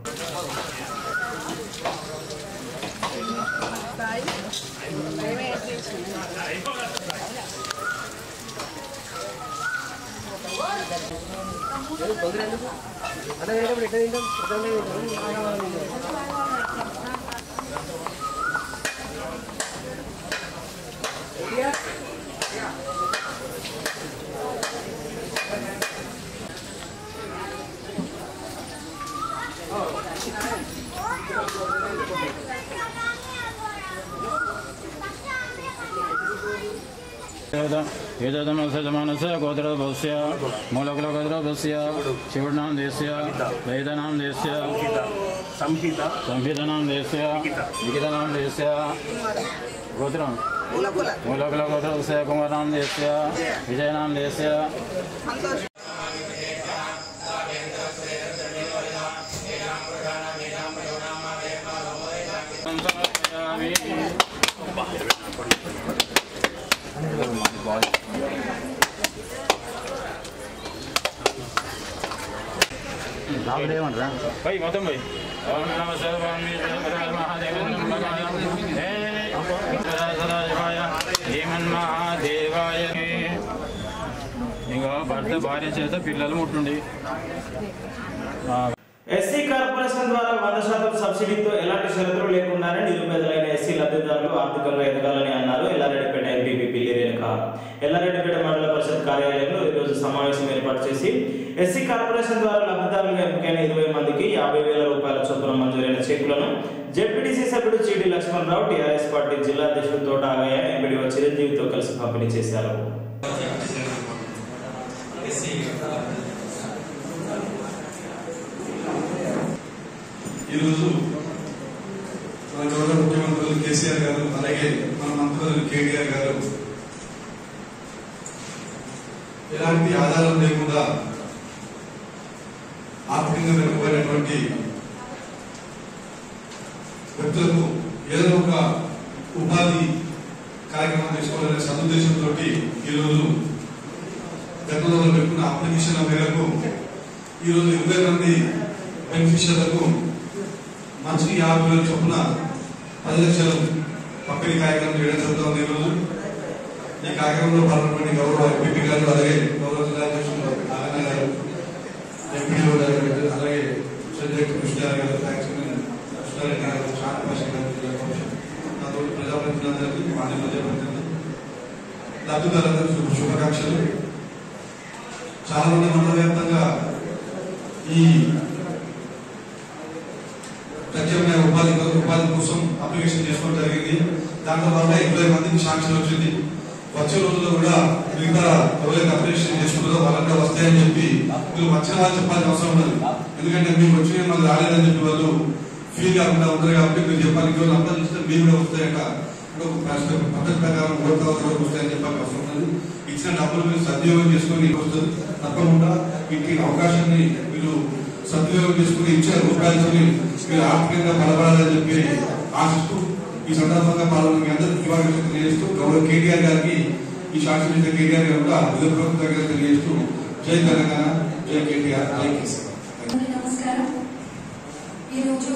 ఏదమనస గోత్రభస్య మూలకుల గోత్రభస్య శివుడినాం దేశ్య వేదనాం దేశ్య సంహిత సంహితనాం దేశ్య లిఖితనాం దేశ్య గోత్రం మూలకుల గోత్రభస్య కుమారనాం దేశ్య విజయనాం దేశ్య भाई मतम भाई ओम नमः सर्वाणि महादेव सदाशिवाय हेमन् महादेवाय ఇంకా భర్త భార్య చేత పిల్లలు ముట్టుండి. ఎస్సీ కార్పొరేషన్ ద్వారా వంద శాతం సబ్సిడీతో ఎలాంటి షరతులు లేకుండానే నిరుపేదలైన ఎస్సీ లబ్ధిదారులు ఆర్థికంగా ఎదగాలని అన్నారు ఎల్లారెడ్డిపేట ఎంపీపీ పిల్లి రేణుక. ఎల్లారెడ్డిపేట మండల పరిషత్ కార్యాలయంలో ఈరోజు సమావేశం ఏర్పాటు చేసి ఎస్సీ కార్పొరేషన్ ద్వారా లబ్ధిదారులుగా ఎంపికైన ఇరవై మందికి యాభై వేల రూపాయల చొప్పున మంజూరైన చెక్కులను జెడ్పీటీసీ సభ్యుడు చీడి లక్ష్మణరావు, టీఆర్ఎస్ పార్టీ జిల్లా అధ్యక్షుడు తోట ఆగయ్య, ఎంపీడీఓ చిరంజీవితో కలిసి పంపిణీ చేశారు. ఈరోజు మన గౌరవ ముఖ్యమంత్రులు కేసీఆర్ గారు, అలాగే మన మంత్రులు కేటీఆర్ గారు ఎలాంటి ఆధారం లేకుండా ఆర్థికంగా వెనుకబడినటువంటి వ్యక్తులకు ఏదో ఒక ఉపాధి కార్యక్రమం తీసుకోవాలనే సదుద్దేశంతో ఈరోజు గతంలో పెట్టుకున్న అప్లికేషన్ల మేరకు ఈరోజు ఇరవై మంది బెనిఫిషియర్లకు మంచి యాభై వేల చొప్పున పది లక్షలు పంపిణీ కార్యక్రమం చేయడం జరుగుతుంది. ఈరోజు ఈ కార్యక్రమంలో పాల్గొన్న గౌరవ ఎంపీ గారు, అలాగే గౌరవ జిల్లా అధ్యక్షులు నారాయణ గారు, ఎంపీడీఓ గారు, అలాగే సబ్జెక్ట్ కృష్ణ గారు, కృష్ణారెడ్డి గారు, శాంతపాష గారు, నాతో ప్రజాప్రతినిధులందరికీ, మాజీ ప్రజాప్రతినిధులు, లబ్ధిదారులందరూ శుభాకాంక్షలు. చాలా మంది మండల వ్యాప్తంగా ఈ ప్రత్యామ్నాయ ఉపాధి ఉపాధి కోసం అప్లికేషన్ చేసుకోవడం జరిగింది. దాంతో పాటు ఇరవై మందికి శాంక్షన్ వచ్చింది. వచ్చే రోజుల్లో కూడా మిగతా ఎవరైతే అప్లికేషన్ చేసుకుంటారో వాళ్ళంటే వస్తాయని చెప్పి మీరు వచ్చిన వాళ్ళు చెప్పాల్సిన అవసరం ఉండదు. ఎందుకంటే మీకు వచ్చిన మళ్ళీ రాలేదని చెప్పి వాళ్ళు ఫీల్ కాకుండా ఉంటారు కాబట్టి మీరు చెప్పాలి. ఇంకో నంబర్ ఇస్తే మీరు కూడా వస్తాయట పద్ధతి ప్రకారం ఓటు వస్తాయని చెప్పాల్సిన అవసరం ఉన్నది. ఇచ్చిన డబ్బులు మీరు సద్వినియోగం చేసుకుని వస్తుంది. తప్పకుండా వీటికి అవకాశాన్ని మీరు సద్వినియోగం చేసుకుని ఇచ్చిన రూపాయలతో మీరు ఆర్థికంగా బలపడాలని చెప్పి ఆశిస్తూ ఈ సందర్భంగా పాల్గొన్న మీ అందరికీ శుభాకాంక్షలు తెలియజేస్తూ గౌరవ కేటీఆర్ గారికి ఈ శాసనసభ్యులు కేటీఆర్ గారు కూడా హృదయపూర్వకంగా తెలియజేస్తూ జై తెలంగాణ, జై కేటీఆర్, జై కేసీఆర్. నమస్కారం. ఈరోజు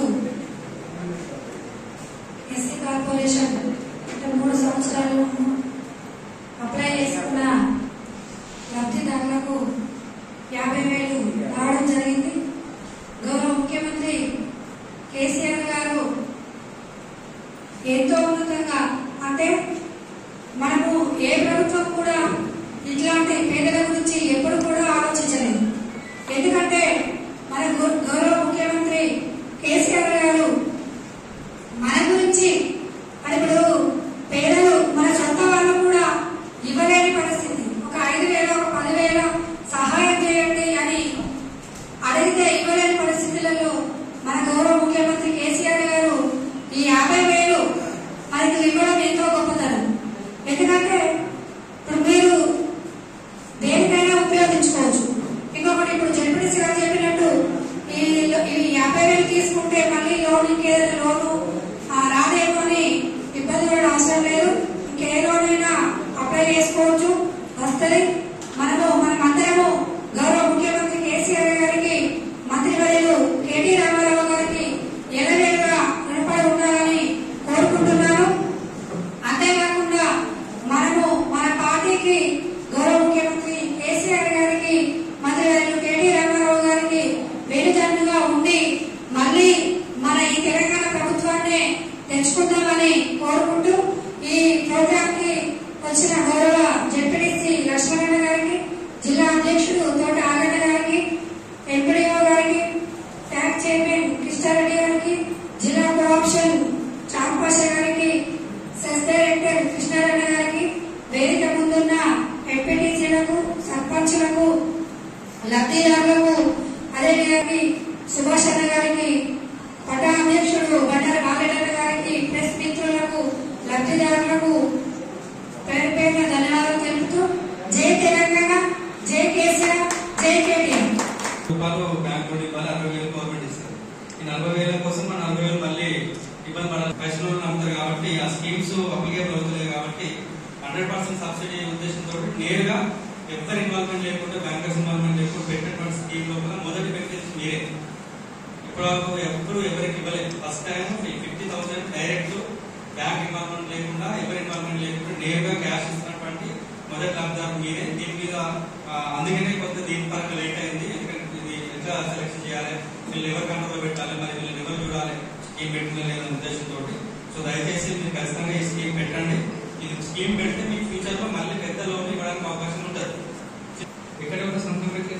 ఎస్సీ కార్పొరేషన్ మూడు సంవత్సరాలు అప్లై చేసుకున్న లబ్ధిదారులకు యాభై వేలు రావడం జరిగింది. గౌరవ ముఖ్యమంత్రి కేసీఆర్ గారు ఎంతో ఉన్నతంగా, అంటే మనము ఏ ప్రభుత్వం కూడా ఇట్లాంటి పేదల గురించి ఎప్పుడు కూడా ఆలోచించలేదు. ఎందుకంటే మన గౌరవ ముఖ్యమంత్రి కేసీఆర్ గారు మన గురించి ఇప్పుడు పేదలు మన సొంత వాళ్ళు కూడా ఇవ్వలేని పరిస్థితి. ఒక ఐదు వేల ఒక పదివేల సహాయం చేయండి అని అడిగితే ఇవ్వలేని పరిస్థితులలో మన గౌరవ ముఖ్యమంత్రి కేసీఆర్ గారు ఈ యాభై వేలు మనకి ఇవ్వడం ఎంతో గొప్పతనం. ఎందుకంటే ఇప్పుడు మీరు దేనికైనా ఉపయోగించుకోవచ్చు. ఇంకొకటి ఇప్పుడు జడ్పీటీసీ గారు చెప్పినట్టు ఈ యాభై వేలు తీసుకుంటే మళ్ళీ లోన్ ఇంకేదైనా లోను రాదేమో అని ఇబ్బంది పడే అవసరం లేదు. ఇంకే లోన్ అయినా అప్లై చేసుకోవచ్చు, వస్తుంది. మనము మనమందరము గౌరవ ముఖ్యమంత్రి కేసీఆర్ గారికి, మంత్రివర్యులు కేటీ రామారావు గారికి ఎలవేలుగా రుణపడి ఉండాలని కోరుకుంటున్నాను. అంతేకాకుండా మనము మన పార్టీకి గౌరవ ముఖ్యమంత్రి కేసీఆర్ గారికి, మంత్రివర్యులు కేటీ రామారావు గారికి వెనుజన్నుగా ఉండి మళ్ళీ మన ఈ తెలంగాణ ప్రభుత్వాన్ని తెచ్చుకుందామని కోరుకుంటూ ఈ ప్రోగ్రామ్ కి వచ్చిన గౌరవ జడ్పీటీసీ లక్ష్మణ గారికి, జిల్లా అధ్యక్షుడు తోట ఆగన్న గారికి, ఎంపీడీఓ గారికి, ట్యాక్ చైర్మన్ కృష్ణారెడ్డి గారికి, జిల్లా కోఆప్షన్ చాంపాష గారికి, సెస్ డైరెక్టర్ కృష్ణారెడ్డి గారికి, వేదిక ముందున్న ఎంపీటీసీలకు, సర్పంచులకు, లబ్ధిదారులకు, అదే గారికి, సుభాష్ అన్న గారికి, పట్టణ అధ్యక్షుడు బండారు బాలరెడ్డి గారికి, ప్రెస్ మిత్రులకు, లబ్ధిదారులకు పేరు పేరున ధన్యవాదాలు తెలుపుతూ జై తెలంగాణ, జై కేసీఆర్, జై కేటీఆర్. రూపాయలు బ్యాంక్ నుండి ఇవ్వాలి, అరవై వేలు గవర్నమెంట్ ఇస్తారు. ఈ నలభై వేల కోసం మన నలభై వేలు మళ్ళీ ఇబ్బంది పడాలి. పైసలు నమ్ముతారు కాబట్టి ఆ స్కీమ్స్ అప్లికేబుల్ అవుతలేదు కాబట్టి హండ్రెడ్ పర్సెంట్ సబ్సిడీ ఉద్దేశంతో నేరుగా ఎవరి ఇన్వాల్వ్మెంట్ లేకుండా, బ్యాంకర్స్ ఇన్వాల్వ్మెంట్ లేకుండా పెట్టినటువంటి స్కీమ్ లోపల మొదటి బెనిఫిట్ మీరే. ఇప్పుడు ఎప్పుడు ఎవరికి ఇవ్వలేదు. First time fifty thousand direct bank involvement లేకుండా, ఎవరి ఇన్వాల్వ్మెంట్ లేకుండా నేరుగా క్యాష్ ఇస్తున్నటువంటి మొదటి లబ్ధిదారు మీరే. దీని మీద అందుకనే కొంత దీని పరంగా లేట్ అయింది. ఎందుకంటే ఇది ఎట్లా సెలెక్షన్ చేయాలి, వీళ్ళు ఎవరు కంట్రోల్లో పెట్టాలి, మరి వీళ్ళని ఎవరు చూడాలి, స్కీమ్ పెట్టిన లేదనే ఉద్దేశంతో. సో దయచేసి మీరు ఖచ్చితంగా ఈ స్కీమ్ పెట్టండి. ఇది స్కీమ్ పెడితే మీకు ఫ్యూచర్ లో మళ్ళీ పెద్ద లోన్ ఇవ్వడానికి అవకాశం ఉంటుంది. ఇక్కడ ఒక సంస్థ పెట్టి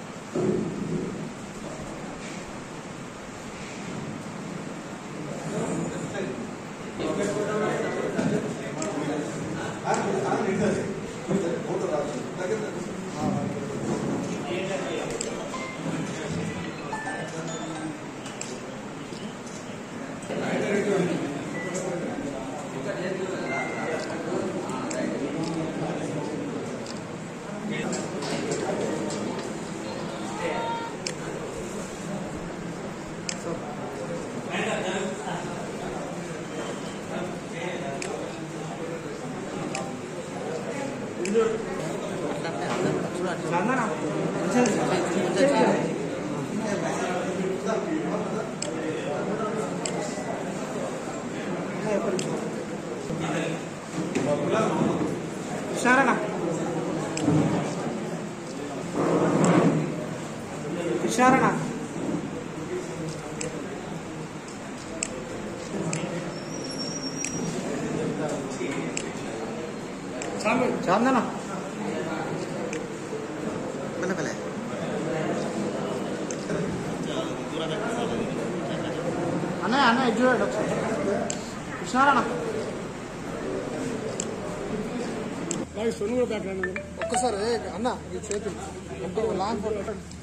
విచారణ విచారణ చాందన పల్లె పల్లె అన్న ఇది చూడండి ఒకసారి కృష్ణారాయణ సొన్ను కూడా బ్యాక్ ఒక్కసారి అన్న ఈ చేతులు ఒక్క లాంగ్ ఫోటో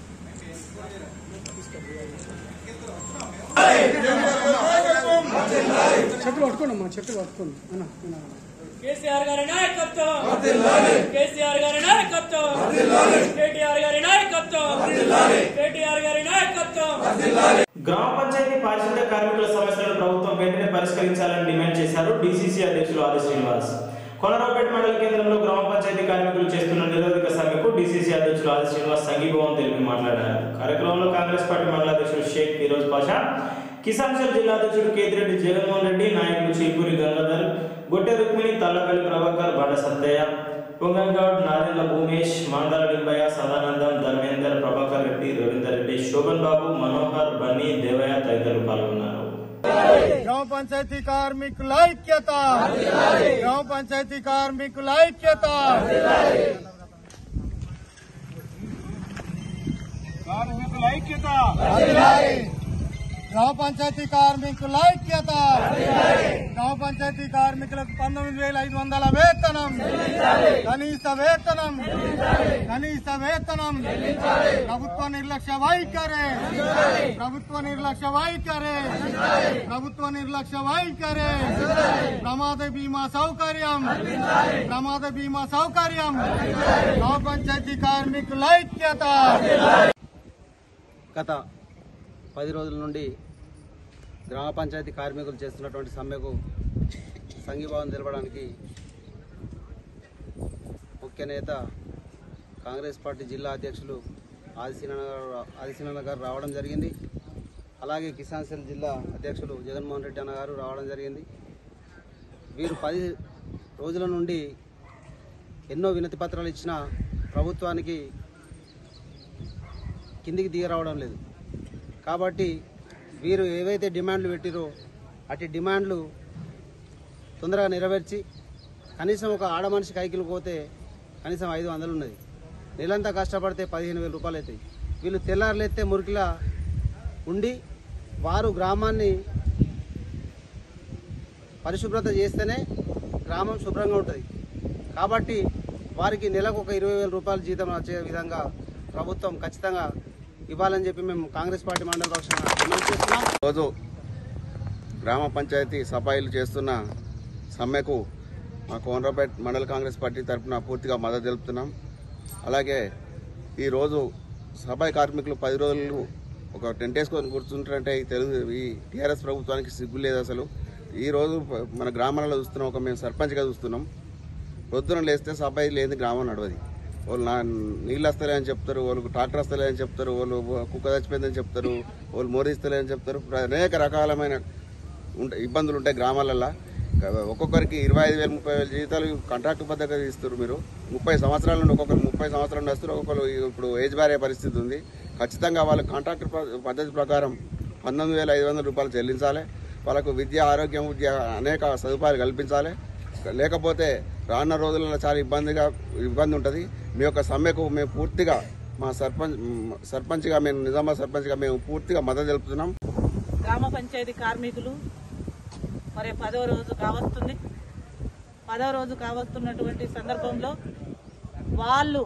చెట్టు పట్టుకోండి అమ్మా చెట్టు పట్టుకోండి అన్న కేసీఆర్ గారి నాయకత్వం కేసీఆర్ గారి నాయకత్వం కేటీఆర్ గారి నాయకత్వం కేటీఆర్ గారి నాయకత్వం. గ్రామ పంచాయతీ పారిశుద్ధ్య కార్మికుల సమస్యలను ప్రభుత్వం వెంటనే పరిష్కరించాలని డిమాండ్ చేశారు డీసీసీ అధ్యక్షులు ఆది శ్రీనివాస్. కొనరావుపేట మండల కేంద్రంలో గ్రామ పంచాయతీ కార్మికులు చేస్తున్న నిరోధక సమ్మెకు డీసీసీ అధ్యక్షులు ఆది శ్రీనివాస్ సంఘీభావం తెలిపి మాట్లాడారు. కార్యక్రమంలో కాంగ్రెస్ పార్టీ మండల అధ్యక్షుడు షేక్ ఫిరోజ్ పాషా, కిసాన్ సెల్ జిల్లా అధ్యక్షుడు కేతిరెడ్డి జగన్మోహన్ రెడ్డి, నాయకులు చీపూరి గంగాధర్, గొట్టె రుక్మిణి, తల్లపల్లి ప్రభాకర్, బండ సత్తయ్య, పొంగంగౌడ్, నారెళ్ల భూమేష్, మాందాల లింబయ్య, సదానందం, ధర్మేందర్, ప్రభాకర్ రెడ్డి, రవీందర్ రెడ్డి, శోభన్ బాబు, మనోహర్, బన్నీ, దేవయ్య తదితరులు పాల్గొన్నారు. గ్రామ పంచాయతీ కార్మికుల ఐక్యత, గ్రామ పంచాయతీ కార్మికుల ఐక్యత, కార్మికుల ఐక్యత, గ్రామ పంచాయతీ కార్మికుల ఐక్యత, గ్రామ పంచాయతీ కార్మికులకు పంతొమ్మిది వేల ఐదు వందల వేతనం, కనీస వేతనం, కనీస వేతనం, ప్రభుత్వ నిర్లక్ష్య వైఖరి, ప్రభుత్వ నిర్లక్ష్య వైఖరి, ప్రభుత్వ నిర్లక్ష్య వైఖరి, ప్రమాద బీమా సౌకర్యం, ప్రమాద బీమా సౌకర్యం, గ్రామ పంచాయతీ కార్మికుల ఐక్యత. గత పది రోజుల నుండి గ్రామ పంచాయతీ కార్మికులు చేస్తున్నటువంటి సమ్మెకు సంఘీభావం తెలపడానికి ముఖ్య నేత కాంగ్రెస్ పార్టీ జిల్లా అధ్యక్షులు ఆదిశీనన్న ఆదిశీనన్న గారు రావడం జరిగింది. అలాగే కిసాన్ సెల్ జిల్లా అధ్యక్షులు జగన్మోహన్ రెడ్డి అన్న గారు రావడం జరిగింది. వీరు పది రోజుల నుండి ఎన్నో వినతి పత్రాలు ఇచ్చిన ప్రభుత్వానికి కిందికి దిగరావడం లేదు. కాబట్టి వీరు ఏవైతే డిమాండ్లు పెట్టిరో అటు డిమాండ్లు తొందరగా నెరవేర్చి కనీసం ఒక ఆడ మనిషి కైకిలు పోతే కనీసం ఐదు వందలు ఉన్నది, నెలంతా కష్టపడితే పదిహేను వేల రూపాయలు అవుతాయి. వీళ్ళు తెల్లారులెత్తే మురికిలా ఉండి వారు గ్రామాన్ని పరిశుభ్రత చేస్తేనే గ్రామం శుభ్రంగా ఉంటుంది. కాబట్టి వారికి నెలకు ఒక ఇరవై వేల రూపాయల జీతం వచ్చే విధంగా ప్రభుత్వం ఖచ్చితంగా ఇవ్వాలని చెప్పి మేము కాంగ్రెస్ పార్టీ మండల పక్షాన డిమాండ్ చేస్తున్నాం. రోజు గ్రామ పంచాయతీ సఫాయిలు చేస్తున్న సమ్మెకు మా కోనరావుపేట మండల కాంగ్రెస్ పార్టీ తరఫున పూర్తిగా మద్దతు తెలుపుతున్నాం. అలాగే ఈరోజు సఫాయి కార్మికులు పది రోజులు ఒక టెంట్ వేసుకొని కూర్చుంటారంటే ఈ తెలుగు ఈ టీఆర్ఎస్ ప్రభుత్వానికి సిగ్గు లేదు అసలు. ఈరోజు మన గ్రామాలలో చూస్తున్నాం, ఒక మేము సర్పంచ్గా చూస్తున్నాం, పొద్దున లేస్తే సఫాయి లేని గ్రామం నడవది. వాళ్ళు నా నీళ్ళు వస్తలే అని చెప్తారు, వాళ్ళకు ట్రాక్టర్ వస్తలే అని చెప్తారు, వాళ్ళు కుక్క చచ్చిపోయిందని చెప్తారు, వాళ్ళు మోరిస్తలే అని చెప్తారు. అనేక రకాలమైన ఉంటాయి ఇబ్బందులు ఉంటాయి గ్రామాలల్లో. ఒక్కొక్కరికి ఇరవై ఐదు వేలు ముప్పై వేల జీతాలు కాంట్రాక్ట్ పద్ధతిగా ఇస్తారు. మీరు ముప్పై సంవత్సరాల నుండి ఒక్కొక్కరు ముప్పై సంవత్సరాల నుండి వస్తారు, ఒక్కొక్కరు ఇప్పుడు ఏజ్ బారే పరిస్థితి ఉంది. ఖచ్చితంగా వాళ్ళ కాంట్రాక్ట్ పద్ధతి ప్రకారం పంతొమ్మిది వేల ఐదు వందల రూపాయలు చెల్లించాలి. వాళ్ళకు విద్య, ఆరోగ్యం, విద్య అనేక సదుపాయాలు కల్పించాలి. లేకపోతే రానున్న రోజులలో చాలా ఇబ్బందిగా ఇబ్బంది ఉంటుంది. మీ యొక్క సమ్మెకు మేము పూర్తిగా మా సర్పంచ్ సర్పంచ్గా మేము నిజామాబాద్ సర్పంచ్గా మేము పూర్తిగా మద్దతు తెలుపుతున్నాం. గ్రామ పంచాయతీ కార్మికులు మరి పదవ రోజు కావస్తుంది. పదవ రోజు కావస్తున్నటువంటి సందర్భంలో వాళ్ళు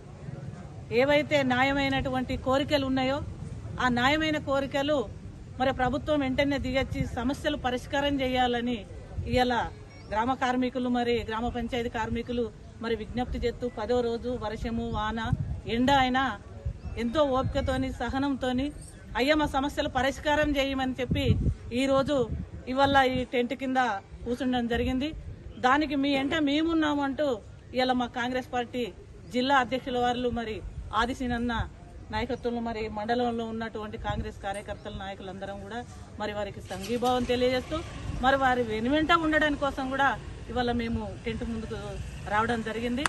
ఏవైతే న్యాయమైనటువంటి కోరికలు ఉన్నాయో ఆ న్యాయమైన కోరికలు మరి ప్రభుత్వం వెంటనే దిగొచ్చి సమస్యలు పరిష్కారం చేయాలని ఇవాళ గ్రామ కార్మికులు మరి గ్రామ పంచాయతీ కార్మికులు మరి విజ్ఞప్తి చేస్తూ పదో రోజు వర్షము వాన ఎండ అయినా ఎంతో ఓపికతోని సహనంతోని అయ్యా మా సమస్యలు పరిష్కారం చేయమని చెప్పి ఈరోజు ఇవాళ ఈ టెంట్ కింద కూర్చుండడం జరిగింది. దానికి మీ ఎంట మేమున్నామంటూ ఇవాళ మా కాంగ్రెస్ పార్టీ జిల్లా అధ్యక్షుల వారు మరి ఆదిశీనన్న నాయకత్వంలో మరి మండలంలో ఉన్నటువంటి కాంగ్రెస్ కార్యకర్తల నాయకులందరం కూడా మరి వారికి సంఘీభావం తెలియజేస్తూ మరి వారి వెనువెంట ఉండడానికి కోసం కూడా ఇవాళ మేము టెంట్ ముందుకు రావడం జరిగింది.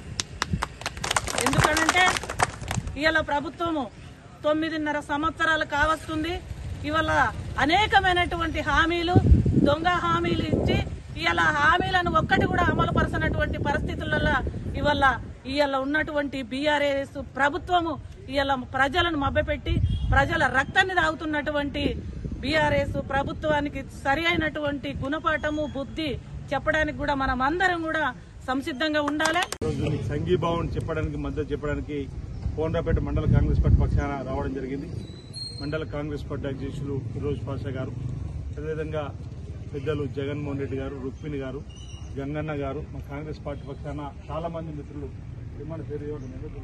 ఎందుకంటే ఇవాళ ప్రభుత్వము తొమ్మిదిన్నర సంవత్సరాలు కావస్తుంది. ఇవాళ అనేకమైనటువంటి హామీలు, దొంగ హామీలు ఇచ్చి ఇవాళ హామీలను ఒక్కటి కూడా అమలు పరచనటువంటి పరిస్థితులలో ఇవాళ ఇవాళ ఉన్నటువంటి బీఆర్ఎస్ ప్రభుత్వము ఇవాళ ప్రజలను మభ్యపెట్టి ప్రజల రక్తాన్ని తాగుతున్నటువంటి బీఆర్ఎస్ ప్రభుత్వానికి సరి అయినటువంటి గుణపాఠము బుద్ధి చెప్పడానికి కూడా మనం అందరం కూడా సంసిద్ధంగా ఉండాలి. సంఘీభావం చెప్పడానికి మద్దతు చెప్పడానికి కోనరాపేట మండల కాంగ్రెస్ పార్టీ పక్షాన రావడం జరిగింది. మండల కాంగ్రెస్ పార్టీ అధ్యక్షులు ఫిరోజ్ పాషా గారు, అదేవిధంగా పెద్దలు జగన్మోహన్ రెడ్డి గారు, రుక్మిణి గారు, గంగన్న గారు, మా కాంగ్రెస్ పార్టీ పక్షాన చాలా మంది మిత్రులు విమాన పేరు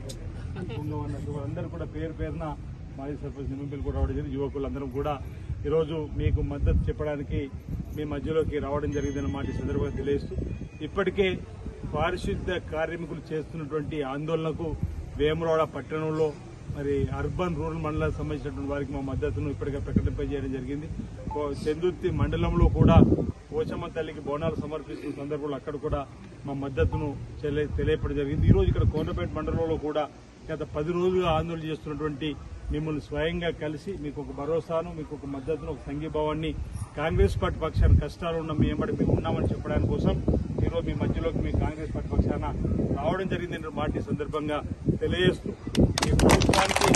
అందరూ కూడా పేరు పేరున మాజీ సర్పంచ్ నిమ్మపల్లి కూడా రావడం జరిగింది. యువకులందరం కూడా ఈరోజు మీకు మద్దతు చెప్పడానికి మీ మధ్యలోకి రావడం జరిగిందన్న మాట సందర్భంగా తెలియజేస్తూ, ఇప్పటికే పారిశుద్ధ్య కార్మికులు చేస్తున్నటువంటి ఆందోళనకు వేములవాడ పట్టణంలో మరి అర్బన్ రూరల్ మండలానికి సంబంధించినటువంటి వారికి మా మద్దతును ఇప్పటికే ప్రకటింపజేయడం జరిగింది. చందుర్తి మండలంలో కూడా పోచమ్మ తల్లికి బోనాలు సమర్పిస్తున్న సందర్భంలో అక్కడ కూడా మా మద్దతును తెలియపడం జరిగింది. ఈ రోజు ఇక్కడ కోనరాపేట మండలంలో కూడా గత పది రోజులుగా ఆందోళన చేస్తున్నటువంటి మిమ్మల్ని స్వయంగా కలిసి మీకు ఒక భరోసాను, మీకు ఒక మద్దతును, ఒక సంఘీభావాన్ని కాంగ్రెస్ పార్టీ పక్షాన కష్టాలు ఉన్న మీ ఏమడి మేము ఉన్నామని చెప్పడానికి కోసం ఈరోజు మీ మధ్యలోకి మీ కాంగ్రెస్ పార్టీ పక్షాన రావడం జరిగిందనే మాట సందర్భంగా తెలియజేస్తూ, ఈ ప్రభుత్వానికి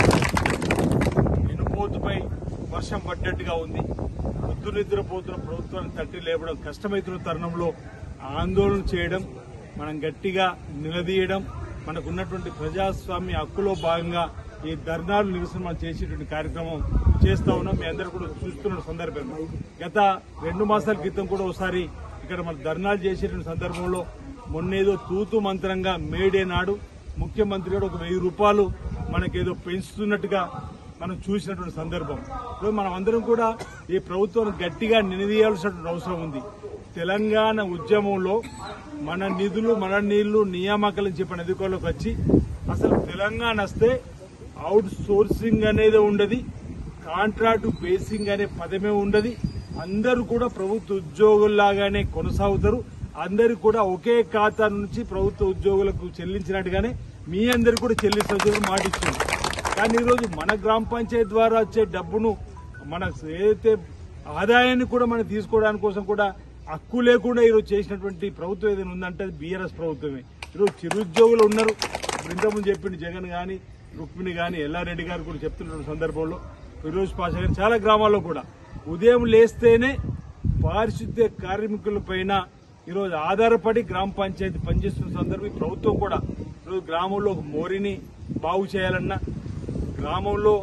వెనుపోతుపై వర్షం పడ్డట్టుగా ఉంది. పొద్దు నిద్రపోతున్న ప్రభుత్వాన్ని తట్టి లేపడం కష్టమవుతున్న తరుణంలో ఆందోళన చేయడం, మనం గట్టిగా నిలదీయడం, మనకున్నటువంటి ప్రజాస్వామ్య హక్కులో భాగంగా ఈ ధర్నాలు నిరసన మనం చేసేటువంటి కార్యక్రమం చేస్తా ఉన్నాం. మీ అందరూ కూడా చూస్తున్న సందర్భంలో గత రెండు మాసాల క్రితం కూడా ఒకసారి ఇక్కడ మన ధర్నాలు చేసేటువంటి సందర్భంలో మొన్నేదో తూతు మంత్రంగా మేడే నాడు ముఖ్యమంత్రి గారు ఒక వెయ్యి రూపాయలు మనకేదో పెంచుతున్నట్టుగా మనం చూసినటువంటి సందర్భం. ఇప్పుడు మనం అందరం కూడా ఈ ప్రభుత్వాన్ని గట్టిగా నిలదీయాల్సినటువంటి అవసరం ఉంది. తెలంగాణ ఉద్యమంలో మన నిధులు మన నీళ్లు నియామకాలని చెప్పిన అధికారులకు వచ్చి అసలు తెలంగాణ వస్తే అవుట్ సోర్సింగ్ అనేది ఉండదు, కాంట్రాక్ట్ బేసింగ్ అనే పదమే ఉండదు. అందరూ కూడా ప్రభుత్వ ఉద్యోగుల్లాగానే కొనసాగుతారు. అందరూ కూడా ఒకే ఖాతా నుంచి ప్రభుత్వ ఉద్యోగులకు చెల్లించినట్టుగానే మీ అందరు కూడా చెల్లిస్తారు మాట ఇచ్చింది. కానీ ఈరోజు మన గ్రామ పంచాయతీ ద్వారా వచ్చే డబ్బును మన ఏదైతే ఆదాయాన్ని కూడా మనం తీసుకోవడానికి కోసం కూడా హక్కు లేకుండా ఈరోజు చేసినటువంటి ప్రభుత్వం ఏదైనా ఉందంటే అది బీఆర్ఎస్ ప్రభుత్వమే. ఈరోజు చిరుద్యోగులు ఉన్నారు. ఇంతకుముందు చెప్పింది జగన్ గాని, రుక్మిణి గాని, ఎల్లారెడ్డి గారు కూడా చెప్తున్న సందర్భంలో ఫిరోజ్ పాషా గారు చాలా గ్రామాల్లో కూడా ఉదయం లేస్తేనే పారిశుద్ధ్య కార్మికుల పైన ఈరోజు ఆధారపడి గ్రామ పంచాయతీ పనిచేస్తున్న సందర్భం ఈ ప్రభుత్వం కూడా ఈరోజు గ్రామంలో ఒక మోరిని బాగు చేయాలన్నా, గ్రామంలో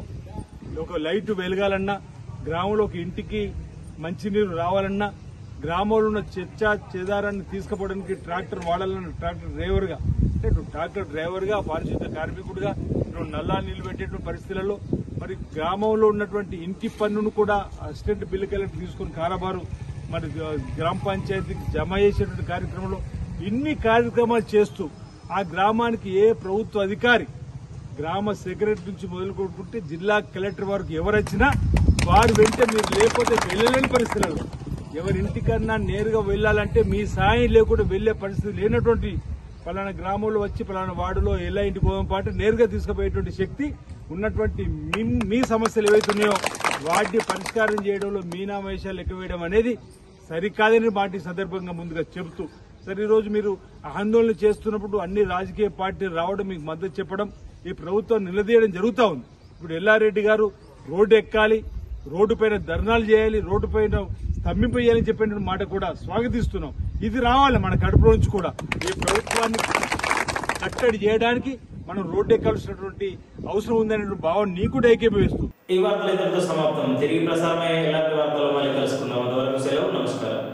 ఒక లైట్ వెలగాలన్నా, గ్రామంలో ఒక ఇంటికి మంచినీరు రావాలన్నా, గ్రామంలో ఉన్న చెత్త చెదారాన్ని తీసుకుపోవడానికి ట్రాక్టర్ వాడాలన్న ట్రాక్టర్ డ్రైవర్ గా అంటే ట్రాక్టర్ డ్రైవర్ గా పారిశుద్ధ్య కార్మికుడిగా నల్లా నీళ్లు పెట్టేటువంటి పరిస్థితులలో మరి గ్రామంలో ఉన్నటువంటి ఇంటి పన్నును కూడా అసిస్టెంట్ బిల్లు కలెక్టర్ తీసుకుని కారబారు మరి గ్రామ పంచాయతీకి జమ చేసేటువంటి కార్యక్రమంలో ఇన్ని కార్యక్రమాలు చేస్తూ ఆ గ్రామానికి ఏ ప్రభుత్వ అధికారి గ్రామ సెక్రటరీ నుంచి మొదలుకుంటే జిల్లా కలెక్టర్ వరకు ఎవరొచ్చినా వారు వెంట మీరు లేకపోతే వెళ్ళలేని పరిస్థితులలో ఎవరింటికన్నా నేరుగా వెళ్లాలంటే మీ సాయం లేకుండా వెళ్లే పరిస్థితి లేనటువంటి పలానా గ్రామంలో వచ్చి పలానా వార్డులో ఎలా ఇంటికి పోవడం పాటు నేరుగా తీసుకుపోయేటువంటి శక్తి ఉన్నటువంటి మీ సమస్యలు ఏవైతున్నాయో వాటిని పరిష్కారం చేయడంలో మీనామేషాలు లెక్క వేయడం అనేది సరికాదని వాటి సందర్భంగా ముందుగా చెబుతూ సరే ఈరోజు మీరు ఆందోళన చేస్తున్నప్పుడు అన్ని రాజకీయ పార్టీలు రావడం మీకు మద్దతు చెప్పడం ఈ ప్రభుత్వం నిలదీయడం జరుగుతూ ఉంది. ఇప్పుడు ఎల్లారెడ్డి గారు రోడ్డు ఎక్కాలి, రోడ్డు పైన ధర్నాలు చేయాలి, రోడ్డు పైన స్తంభింపజేయాలని చెప్పిన మాట కూడా స్వాగతిస్తున్నాం. ఇది రావాలి మన కడుపులో నుంచి కూడా. ఈ ప్రభుత్వాన్ని కట్టడి చేయడానికి మనం రోడ్డు ఎక్కాల్సినటువంటి అవసరం ఉందనే భావన నీకు కూడా ఏకీభవిస్తూ ఈ వార్తలు ఇంతటితో సమాప్తం. తిరిగి ప్రసారమయ్యే ఇలాంటి వార్తలు మళ్ళీ కలుసుకుందాం. అంతవరకు సెలవు. నమస్కారం.